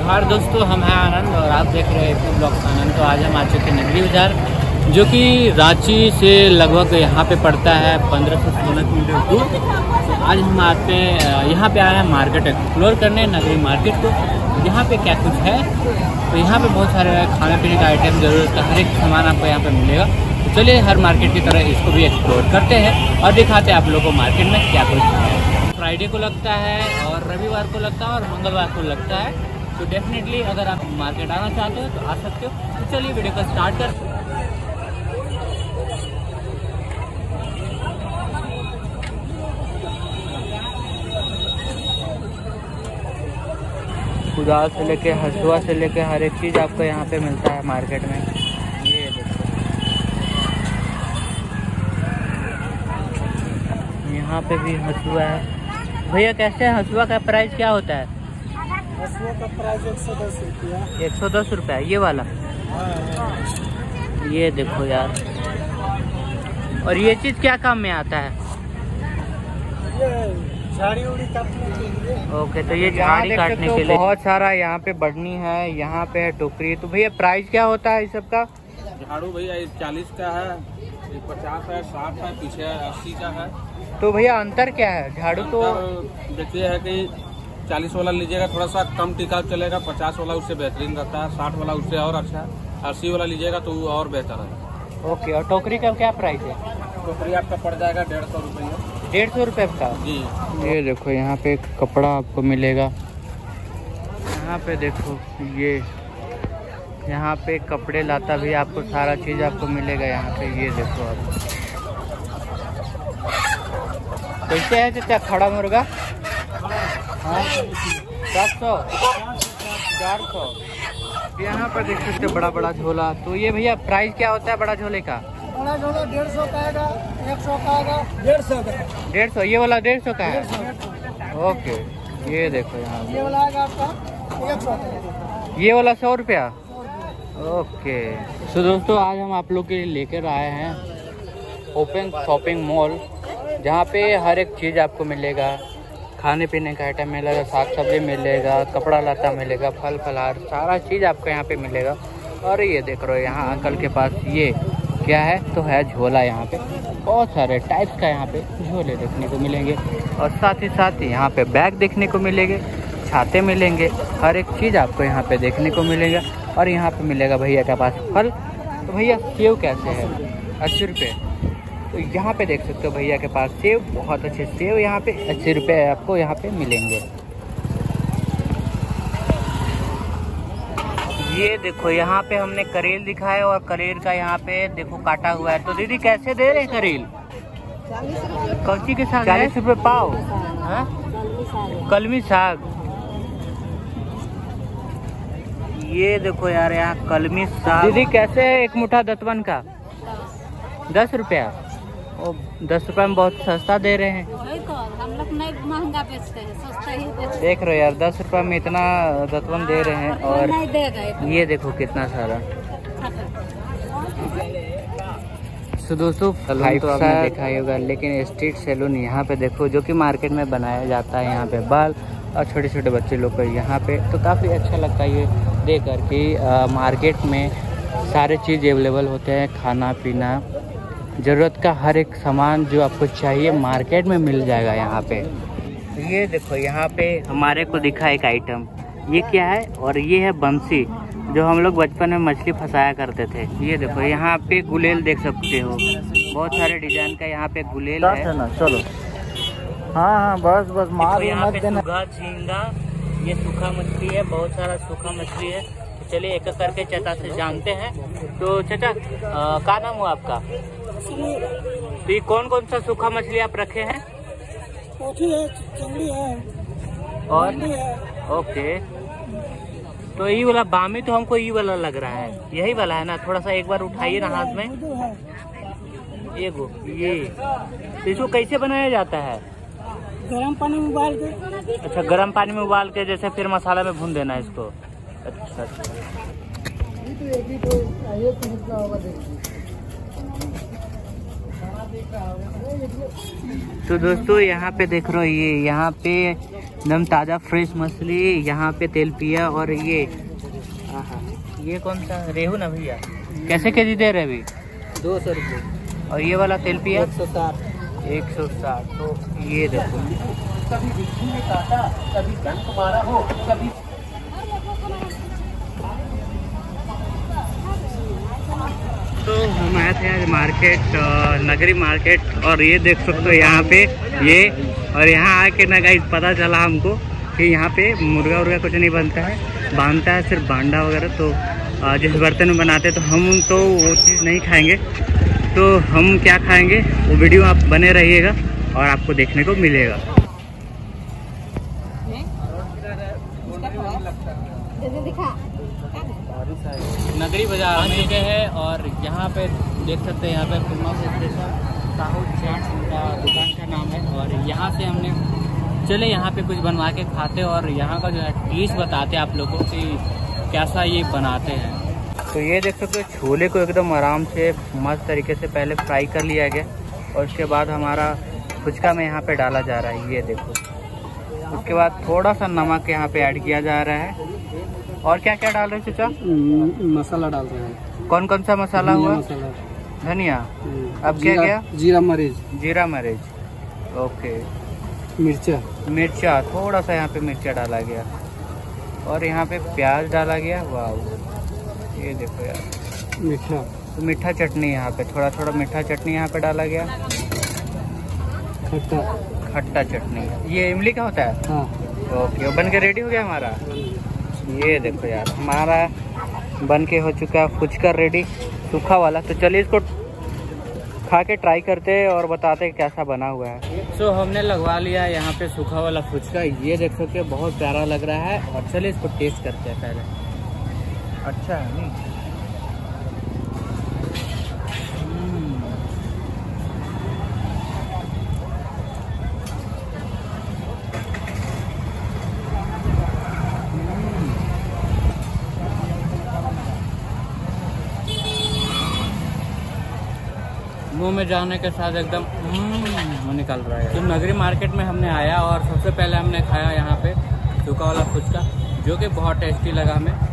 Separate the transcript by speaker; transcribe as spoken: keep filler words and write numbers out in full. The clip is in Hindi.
Speaker 1: नमस्कार दोस्तों, हम हैं आनंद और आप देख रहे हैं ब्लॉग आनंद। तो आज हम आ चुके हैं नगरी बाजार, जो कि रांची से लगभग यहाँ पे पड़ता है पंद्रह से सोलह किलोमीटर दूर। तो आज हम आते हैं यहाँ पे आए हैं मार्केट एक्सप्लोर करने, नगरी मार्केट को। यहाँ पे क्या कुछ है, तो यहाँ पे बहुत सारे खाने पीने का आइटम, ज़रूरत का हर एक सामान आपको यहाँ पे मिलेगा। तो चलिए हर मार्केट की तरह इसको भी एक्सप्लोर करते हैं और दिखाते हैं आप लोगों को मार्केट में क्या कुछ है। फ्राइडे को लगता है और रविवार को लगता है और मंगलवार को लगता है। तो डेफिनेटली अगर आप मार्केट आना चाहते हो तो आ सकते हो। तो चलिए वीडियो को स्टार्ट कर। कुदाल से लेके हसुआ से लेके हर एक चीज़ आपको यहाँ पे मिलता है मार्केट में। ये देखो, यहाँ पे भी हसुआ है। भैया कैसे है हसुआ का प्राइस क्या होता है?
Speaker 2: हसुआ का प्राइस एक सौ दस रुपया।
Speaker 1: एक सौ दस रुपया ये वाला। ये देखो यार, और ये चीज़ क्या काम में आता है?
Speaker 2: ये झाड़ी उड़ी काटने के लिए।
Speaker 1: ओके, तो ये झाड़ी काटने के लिए बहुत सारा यहाँ पे बढ़नी है, यहाँ पे है टोकरी। तो भैया प्राइस क्या होता है इस सब का?
Speaker 3: झाड़ू भैया चालीस का है, पचास है, साठ है, पीछे अस्सी का है।
Speaker 1: तो भैया अंतर क्या है? झाड़ू तो
Speaker 3: देखिए है कि चालीस वाला लीजिएगा थोड़ा सा कम टिकाऊ चलेगा, पचास वाला उससे बेहतरीन रहता है, साठ वाला उससे और अच्छा है, अस्सी वाला लीजिएगा तो वो और बेहतर है।
Speaker 1: ओके, और टोकरी का क्या प्राइस है?
Speaker 3: टोकरी आपका पड़ जाएगा डेढ़ सौ रुपये।
Speaker 1: डेढ़ सौ रुपये का
Speaker 3: जी।
Speaker 1: ये देखो यहाँ पे कपड़ा आपको मिलेगा। यहाँ पे देखो, ये यहाँ पे कपड़े लाता भी आपको सारा चीज़ आपको मिलेगा यहाँ पे। ये देखो आप, कैसे है चाचा खड़ा मुर्गा? हाँ, सात सौ चार सौ। यहाँ पर देख सकते बड़ा बड़ा झोला। तो ये भैया प्राइस क्या होता है बड़ा झोले का?
Speaker 2: बड़ा झोला डेढ़ सौ का आएगा, एक सौ का आएगा, डेढ़ सौ का।
Speaker 1: डेढ़ सौ ये वाला डेढ़ सौ का है। ओके, ये देखो यहाँ
Speaker 2: ये वाला आएगा आपका एक सौ।
Speaker 1: ये वाला सौ रुपया। ओके, तो दोस्तों आज हम आप लोग के लिए लेकर आए हैं ओपन शॉपिंग मॉल, जहाँ पे हर एक चीज़ आपको मिलेगा। खाने पीने का आइटम मिलेगा, साग सब्जी मिलेगा, कपड़ा लता मिलेगा, फल फलहार सारा चीज़ आपको यहाँ पे मिलेगा। और ये देख रहे हो यहाँ अंकल के पास ये क्या है, तो है झोला। यहाँ पे बहुत सारे टाइप्स का यहाँ पे झोले देखने को मिलेंगे और साथ ही साथ यहाँ पे बैग देखने को मिलेंगे, छाते मिलेंगे, हर एक चीज़ आपको यहाँ पे देखने को मिलेगा। और यहाँ पे मिलेगा भैया के पास फल। तो भैया सेव कैसे है? अस्सी रुपये। तो यहाँ पे देख सकते हो भैया के पास सेव, बहुत अच्छे सेव यहाँ पे अस्सी रुपये आपको यहाँ पे मिलेंगे। ये देखो यहाँ पे हमने करेल दिखाया और करेल का यहाँ पे देखो काटा हुआ है। तो दीदी कैसे दे रहे हैं करेल? कौची के साग? चालीस रुपये पाव। हाँ, कलमी साग। ये देखो यार यहाँ कलमी साग। दीदी कैसे है एक मुठा दतवन का? दस रुपया। ओ, दस रुपये में बहुत सस्ता दे रहे हैं।
Speaker 4: हम लोग नहीं महंगा बेचते हैं, सस्ता ही बेचते हैं।
Speaker 1: देख रहे हो यार, दस रुपये में इतना दतवन दे रहे हैं। और
Speaker 4: नहीं देगा
Speaker 1: ये देखो कितना सारा। तो दोस्तों सैलून तो आपने देखा ही होगा, लेकिन स्ट्रीट सैलून यहाँ पे देखो, जो कि मार्केट में बनाया जाता है। यहाँ पे बाल और छोटे छोटे बच्चे लोग को यहाँ पे, तो काफ़ी अच्छा लगता है ये देख कर कि मार्केट में सारे चीज़ अवेलेबल होते हैं। खाना पीना, ज़रूरत का हर एक सामान जो आपको चाहिए मार्केट में मिल जाएगा यहाँ पे। ये देखो यहाँ पे हमारे को दिखा एक आइटम, ये क्या है? और ये है बंसी, जो हम लोग बचपन में मछली फंसाया करते थे। ये देखो यहाँ पे गुलेल देख सकते हो, बहुत सारे डिजाइन का यहाँ पे गुलेल है ना। चलो
Speaker 2: हाँ हाँ, बस बस मार
Speaker 1: यहाँ पे सूखा झींगा, ये सूखा मछली है, बहुत सारा सूखा मछली है। तो चलिए एक एक करके चाचा से जानते हैं। तो चाचा क्या नाम हुआ आपका? तो ये कौन कौन सा सूखा मछली आप रखे हैं?
Speaker 2: पोठी है, चिंगड़ी है
Speaker 1: और
Speaker 2: है।
Speaker 1: ओके, तो ये वाला बामी तो हमको ये वाला लग रहा है, यही वाला है ना? थोड़ा सा एक बार उठाइए ना हाथ में। ये गो ये, तो इसको कैसे बनाया जाता है?
Speaker 2: गरम पानी में उबाल के।
Speaker 1: अच्छा, गरम पानी में उबाल के जैसे फिर मसाला में भून देना है इसको। अच्छा अच्छा, तो दोस्तों यहाँ पे देख रहे हो, ये यहाँ पे एकदम ताज़ा फ्रेश मछली, यहाँ पे तेलपिया, और ये आहा, ये कौन सा रेहू ना भैया, कैसे केजी दे रहे अभी?
Speaker 2: दो सौ रुपये।
Speaker 1: और ये वाला तेलपिया
Speaker 2: एक सौ साठ।
Speaker 1: एक सौ साठ। तो ये देखो,
Speaker 2: कभी बिच्छू ने काटा, कभी डंक मारा हो, कभी
Speaker 1: तो हम आए थे आज मार्केट, नगरी मार्केट, और ये देख सकते हो यहाँ पे ये, और यहाँ आके ना गाइस पता चला हमको कि यहाँ पे मुर्गा उर्गा कुछ नहीं बनता है, बांधता है सिर्फ बांडा वगैरह। तो जिस बर्तन में बनाते तो हम तो वो चीज़ नहीं खाएंगे। तो हम क्या खाएंगे वो वीडियो आप बने रहिएगा और आपको देखने को मिलेगा। नगरी बाजार में गए हैं और यहाँ पे देख सकते हैं, यहाँ पे फेमस स्पेशल साहू चाट उनका दुकान का नाम है। और यहाँ से हमने चले यहाँ पे कुछ बनवा के खाते और यहाँ का जो है टेस्ट बताते आप लोगों को कि कैसा ये बनाते हैं। तो ये देख सकते हो, छोले को एकदम आराम से मस्त तरीके से पहले फ्राई कर लिया गया और उसके बाद हमारा फुचका में यहाँ पे डाला जा रहा है, ये देखो। उसके बाद थोड़ा सा नमक यहाँ पे ऐड किया जा रहा है। और क्या क्या डाल रहे हैं चाचा?
Speaker 2: मसाला डाल रहे हैं।
Speaker 1: कौन कौन सा मसाला हुआ?
Speaker 2: मसाला,
Speaker 1: धनिया, अब क्या गया?
Speaker 2: जीरा मरीच।
Speaker 1: जीरा मरीच, ओके।
Speaker 2: मिर्चा,
Speaker 1: मिर्चा थोड़ा सा यहाँ पे मिर्चा डाला गया और यहाँ पे प्याज डाला गया। वाह, ये देखो यार,
Speaker 2: मीठा,
Speaker 1: तो मीठा चटनी यहाँ पे, थोड़ा थोड़ा मीठा चटनी यहाँ पे डाला गया।
Speaker 2: खट्टा,
Speaker 1: खट्टा चटनी, ये इमली का होता है।
Speaker 2: हाँ।
Speaker 1: ओके, बन के रेडी हो गया हमारा। ये देखो यार, हमारा बन के हो चुका है फुचका रेडी, सूखा वाला। तो चलिए इसको खा के ट्राई करते हैं और बताते हैं कैसा बना हुआ है। सो so, हमने लगवा लिया यहाँ पे सूखा वाला फुचका, ये देख सकते हैं बहुत प्यारा लग रहा है। और चलिए इसको टेस्ट करते हैं पहले। अच्छा है नहीं? मुंह में जाने के साथ एकदम मुँह निकल रहा है। तो नगरी मार्केट में हमने आया और सबसे पहले हमने खाया यहाँ पे सूखा वाला फुचका, जो कि बहुत टेस्टी लगा हमें।